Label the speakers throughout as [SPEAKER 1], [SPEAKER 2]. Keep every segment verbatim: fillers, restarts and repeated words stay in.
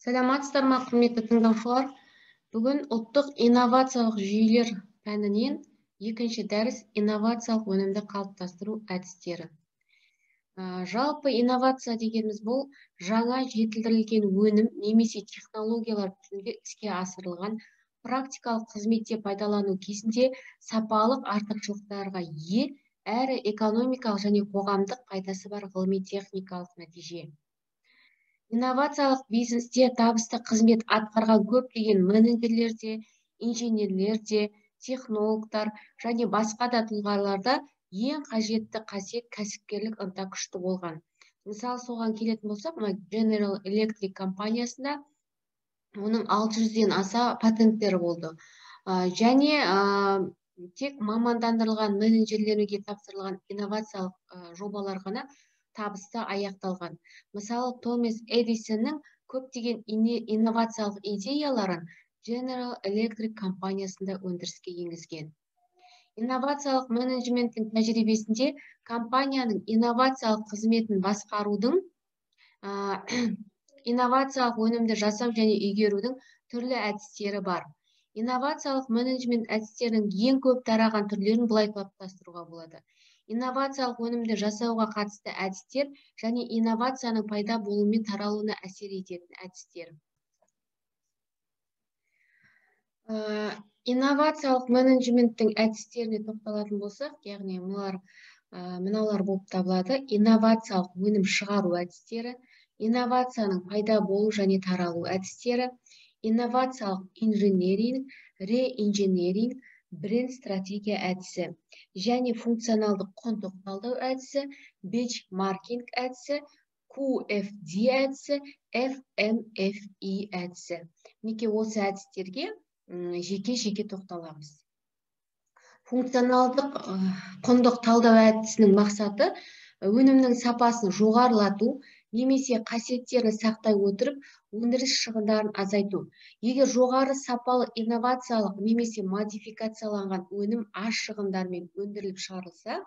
[SPEAKER 1] Саламатсыздар ма, құрметті тыңдаушылар? Бүгін ұлттық инновациялық жүйелер пәнінен екінші дәріс инновациялық өнімді қалыптастыру әдістері. Ә, Жалпы инновация дегеніміз бұл жаңа жетілдірілген өнім немесе технологиялар түрінде іске асырылған практикалық қызметте пайдалану кезінде сапалық артықшылықтарға ие әрі экономикалық және қоғамдық пайдасы бар ғылыми техникалық нәтиже. Инновациялық бизнесте табысты қызмет атқарған көптеген менеджерлерде, инженерлерде, технологтар және басқа да тұлғаларда ең қажетті қасиет кәсіпкерлік ынта күшті болған. Мысалы, соған келетін болсақ, General Electric компаниясында оның алты жүзден аса патенттері болды. Және тек мамандандырылған менеджерлерге тапсырылған инновациялық жобалар ғана табысты аяқталған. Мысалы, Томас Эдисонның көптеген инновациялық идеяларын General Electric компаниясында өндіріске енгізген. Инновациялық менеджменттің тәжірибесінде компанияның инновациялық қызметін басқарудың, инновациялық өнімді жасау және игерудің түрлі әдістері бар. Инновациялық менеджмент әдістерінің ең көп тараған түрлерін былай топтастыруға болады. Инновациялық өнімді жасауға қатысты әдістер және инновацияның пайда болуы мен таралуына әсер ететін әдістер. Инновациялық менеджменттің әдістеріне тоқталатын болсақ, яғни мыналар болып табылады: инновациялық өнім шығару әдістері, инновацияның пайда болу және таралу әдістері, инновациялық инженеринг, реинженеринг, бренд стратегия әдісі және функционалдық құндық талдау әдісі, бенчмаркинг әдісі, ку эф ди әдісі, эф эм эф и әдісі. Неке осы әдістерге жеке-жеке тоқталамыз. Функционалдық құндық талдау әдісінің мақсаты өнімнің сапасын жоғарылату немесе қасиеттерін сақтай отырып, өндіріс шығындарын азайту. Егер жоғары сапалы инновациялық немесе модификацияланған өнім аз шығындармен өндіріліп шығарылса,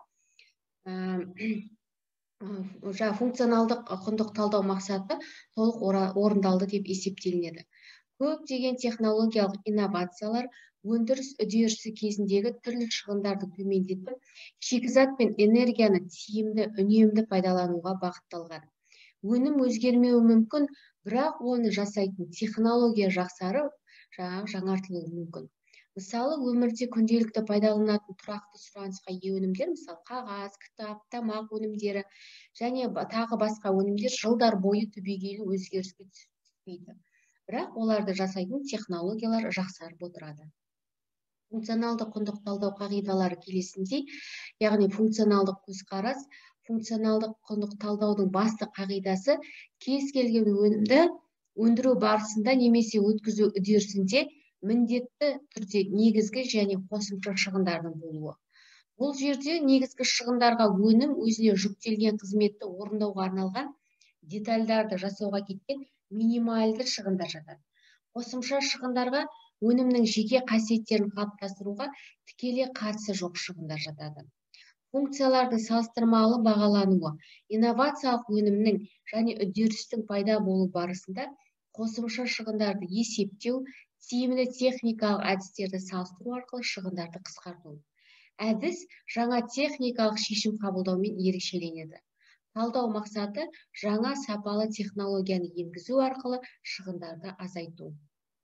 [SPEAKER 1] функционалдық құндық талдау мақсаты толық орындалды деп есептелінеді. Көптеген технологиялық инновациялар өндіріс үдерісі кезіндегі түрлі шығындарды төмендетіп, шикізат пен энергияны тиімді, үнемді пайдалануға бағытталған. Өнім өзгермеуі мүмкін, бірақ оны жасайтын технология жақсарып, жаңартылуы мүмкін. Мысалы, өмірде күнделікті пайдаланатын тұрақты сұранысқа ие өнімдер, мысалы, қағаз, кітап, тамақ өнімдері және тағы басқа өнімдер жылдар бойы түбегейлі өзгеріске түспейді. Бірақ оларды жасайтын технологиялар жақсарып отырады. Функционалдық құндық талдау қағидалары келесіндей, яғни функционалдық көзқарас. Функционалдық құндық талдаудың басты қағидасы кез келген өнімді өндіру барысында немесе өткізу үдерісінде міндетті түрде негізгі және қосымша шығындардың болуы. Бұл жерде негізгі шығындарға өнім өзіне жүктелген қызметті орындауға арналған детальдарды жасауға кеткен минималды шығындар жатады. Қосымша шығындарға өнімнің жеке қасиеттерін қалыптастыруға тікелей қатысы жоқ шығындар жатады. Функциялардың салыстырмалы бағалануы инновациялық өнімнің және үдерістің пайда болу барысында қосымша шығындарды есептеу, тиімді техникалық әдістерді салыстыру арқылы шығындарды қысқарту. Әдіс жаңа техникалық шешім қабылдаумен ерекшеленеді. Талдау мақсаты жаңа сапалы технологияны енгізу арқылы шығындарды азайту.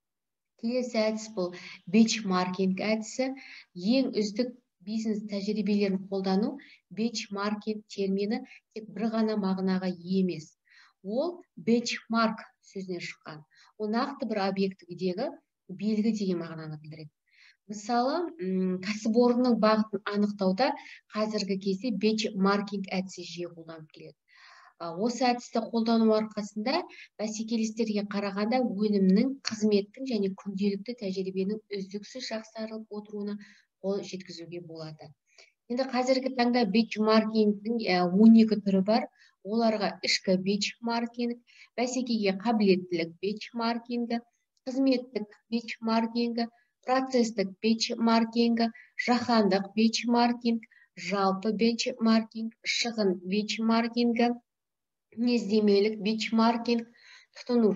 [SPEAKER 1] Келесі әдіс бұл бенчмаркинг әдісі. Ең үздік бизнес тәжірибелерін қолдану бенчмаркинг термині тек бір ғана мағынаға ие емес. Ол бенчмарк сөзінен шыққан. Ол нақты бір объектідегі белгі деген мағынаны білдіреді. Мысалы, кәсіпорынның бағытын анықтауда қазіргі кезде бенчмаркинг әдісі жиі қолданылып келеді. Осы әдісті қолдану арқасында бәсекелестерге қарағанда өнімнің, қызметтің және күнделікті тәжірибенің үздіксіз жақсарып отыруына қол жеткізуге болады. Енді қазіргі таңда бенчмаркингтің он екі түрі бар. Оларға ішкі бенчмаркинг, бәсекеге қабілеттілік бенчмаркингі, қызметтік бенчмаркингі, процестік бенчмаркингі, жаһандық бенчмаркинг, жалпы бенчмаркинг, шығын бенчмаркингі, мінездемелік бенчмаркинг, тұтынушы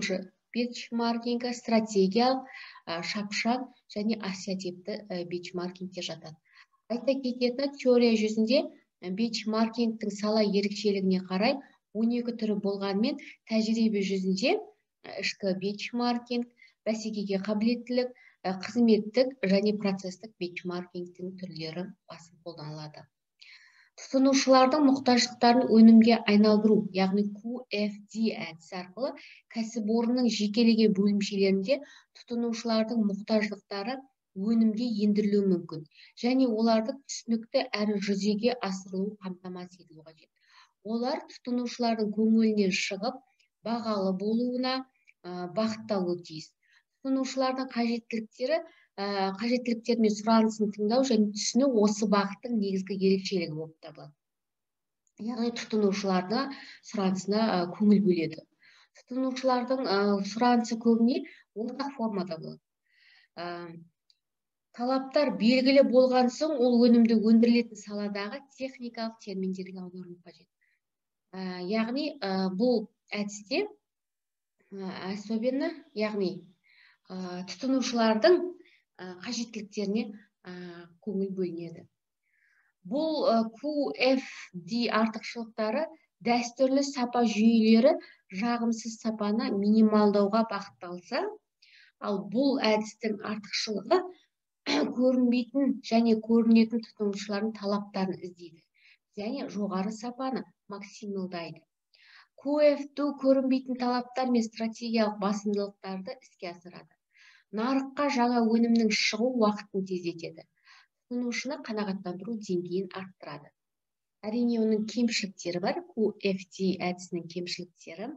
[SPEAKER 1] бенчмаркингі, стратегиялық, шапшаң және ассоциативті бенчмаркингке жатады. Айта кететіні, теория жүзінде бенчмаркингтің сала ерекшелігіне қарай он екі түрі болғанымен, тәжірибе жүзінде ішкі бенчмаркинг, бәсекеге қабілеттілік, қызметтік және процестік бенчмаркингтің түрлері басым қолданылады. Тұтынушылардың мұқтаждықтарын өнімге айналдыру, яғни Q F D әдісі арқылы кәсіпорынның жекелеген бөлімшелерінде тұтынушылардың мұқтаждықтары өнімге ендірілуі мүмкін және оларды түсінікті әрі жүзеге асырылуы қамтамасыз етілуі қажет. Олар тұтынушылардың көңілінен шығып, бағалы болуына бағытталуы тиіс. Тұтынушылардың қажеттіліктері, қажеттіліктері мен сұранысын тыңдау және түсіну осы бағыттың негізгі ерекшелігі болып табылады. Яғни тұтынушыларына сұранысына көңіл бөледі. Тұтынушылардың сұранысы көбіне ортақ формада болады. Талаптар белгілі болған соң, ол өнімді өндірілетін саладағы техникалық терминдерге аударылуы қажет. Яғни бұл әдісте особенно, яғни тұтынушылардың қажеттіліктеріне көңіл бөлінеді. Бұл Q F D артықшылықтары дәстүрлі сапа жүйелері жағымсыз сапаны минималдауға бағытталса, ал бұл әдістің артықшылығы көрінбейтін және көрінетін тұтынушылардың талаптарын іздейді және жоғары сапаны максималдайды. Q F D көрінбейтін талаптар мен стратегиялық басымдылықтарды іске асырады. Нарыққа жаңа өнімнің шығу уақытын тездетеді. Тұтынушыны қанағаттандыру деңгейін арттырады. Әрине, оның кемшіліктері бар. Q F D әдісінің кемшіліктері.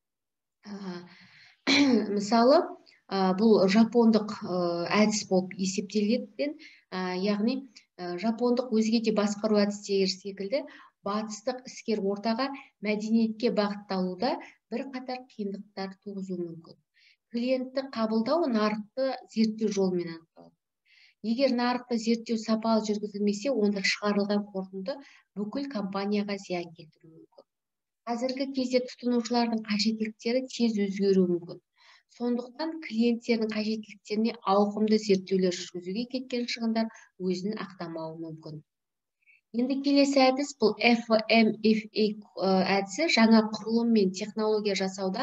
[SPEAKER 1] Мысалы, бұл жапондық әдіс болып есептелген, яғни жапондық өзге де басқару әдістері секілді батыстық іскер ортаға мәдениетке бағытталуда бір қатар қиындықтар туғызуы мүмкін. Клиентті қабылдау нарықты зерттеу жолымен анықталады. Егер нарықты зерттеу сапалы жүргізілмесе, онда шығарылған қорытынды бүкіл компанияға зиян келтіруі мүмкін. Қазіргі кезде тұтынушылардың қажеттіліктері тез өзгеруі мүмкін. Сондықтан клиенттердің қажеттіліктеріне ауқымды зерттеулер жүргізуге кеткен шығындар өзін ақтамауы мүмкін. Енді келесі әдіс бұл F M F A әдісі жаңа құрылым мен технология жасауда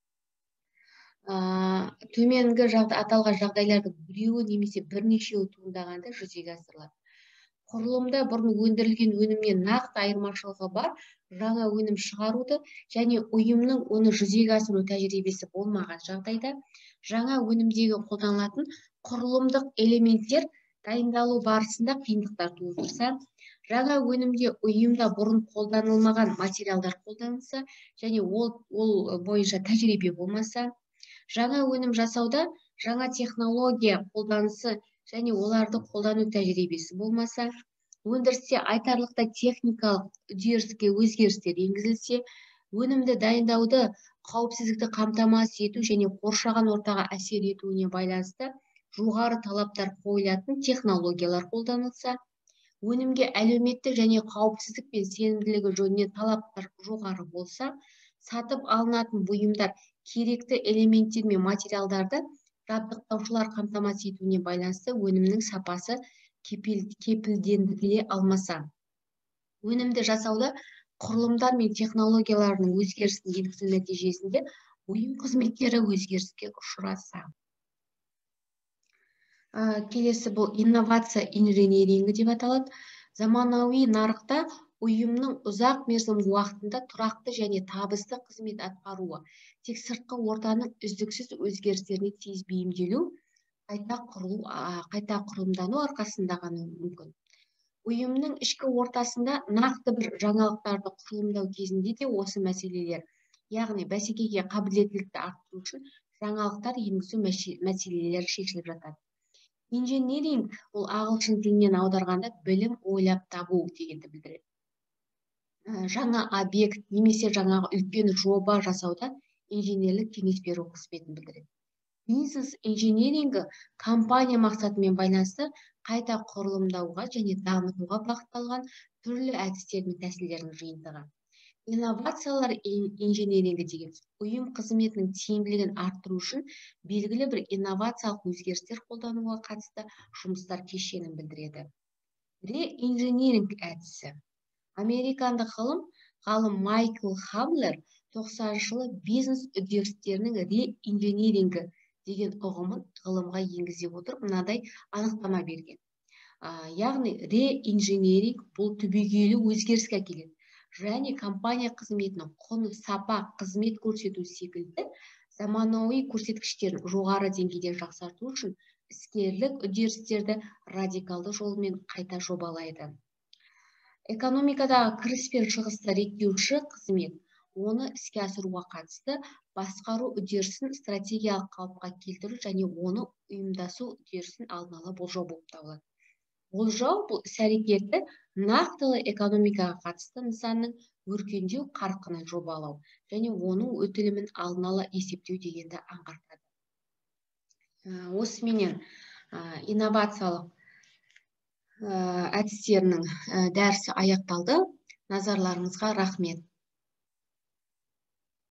[SPEAKER 1] төменгі аталған жағдайлардың біреуі немесе бірнешеуі туындағанда жүзеге асырылады. Құрылымда бұрын өндірілген өнімнен нақты айырмашылығы бар жаңа өнім шығаруды және ұйымның оны жүзеге асыру тәжірибесі болмаған жағдайда жаңа өнімдегі қолданылатын құрылымдық элементтер дайындалу барысында қиындықтар туындырса, жаңа өнімде ұйымда бұрын қолданылмаған материалдар қолданылса және ол, ол бойынша тәжірибе болмаса, жаңа өнім жасауда жаңа технология қолданысы және оларды қолдану тәжірибесі болмаса, өндірісте айтарлықтай техникалық үдеріске өзгерістер енгізілсе, өнімді дайындауды қауіпсіздікті қамтамасыз ету және қоршаған ортаға әсер етуіне байланысты жоғары талаптар қойылатын технологиялар қолданылса, өнімге әлеуметтік және қауіпсіздік пен сенімділігі жөнінен талаптар жоғары болса, сатып алынатын бұйымдар керекті элементтер мен материалдарды жабдықтаушылар қамтамасыз етуіне байланысты өнімнің сапасы кепілдендіріле алмаса, өнімді жасауда құрылымдар мен технологияларының өзгерісін енгізу нәтижесінде ұйым қызметтері өзгеріске ұшыраса. Келесі бұл инновация инженерингі деп аталады. Заманауи нарықта ұйымның ұзақ мерзім уақытында тұрақты және табысты қызмет атқаруы, тек сыртқы ортаның үздіксіз өзгерістеріне тез бейімделу, қайта құрылу, қайта құрылымдану арқасында ғана мүмкін. Ұйымның ішкі ортасында нақты бір жаңалықтарды құрылымдау кезінде де осы мәселелер, яғни бәсекеге қабілеттілікті арттыру үшін жаңалықтар енгізу мәселелері шешіліп жатады. Инженеринг ол ағылшын тілінен аударғанда білім ойлап табу дегенді білдіреді. Жаңа объект немесе жаңағы үлкен жоба жасауда инженерлік кеңес беру қызметін білдіреді. Бизнес инженерингі компания мақсатымен байланысты қайта құрылымдауға және дамытуға бағытталған түрлі әдістер мен тәсілдердің жиынтығы. Инновациялар инженерингі деген ұйым қызметінің тиімділігін арттыру үшін белгілі бір инновациялық өзгерістер қолдануға қатысты жұмыстар кешенін білдіреді. Реинжиниринг әдісі. Американдық ғалым ғалым Майкл Хаблер тоқсаныншы жылы бизнес үдерістерінің реинжинирингі деген ұғымын ғылымға енгізе отырып мынадай анықтама берген. Яғни реинжиниринг бұл түбегейлі өзгеріске әкеледі және компания қызметінің құны, сапа, қызмет көрсету секілді заманауи көрсеткіштерін жоғары деңгейде жақсарту үшін іскерлік үдерістерді радикалды жолмен қайта жобалайды. Экономикадағы кіріс пен шығысты реттеуші қызмет оны іске асыруға қатысты басқару үдерісін стратегиялық қалыпқа келтіру және оны ұйымдасу үдерісін алдын ала болжау болып табылады. Болжау бұл іс-әрекеті нақтылы экономикаға қатысты нысанның өркендеу қарқынын жобалау және оның өтілімін алдын ала есептеу дегенді аңғартады. Осыменен инновациялық әдістерінің дәрісі аяқталды. Назарларыңызға рахмет.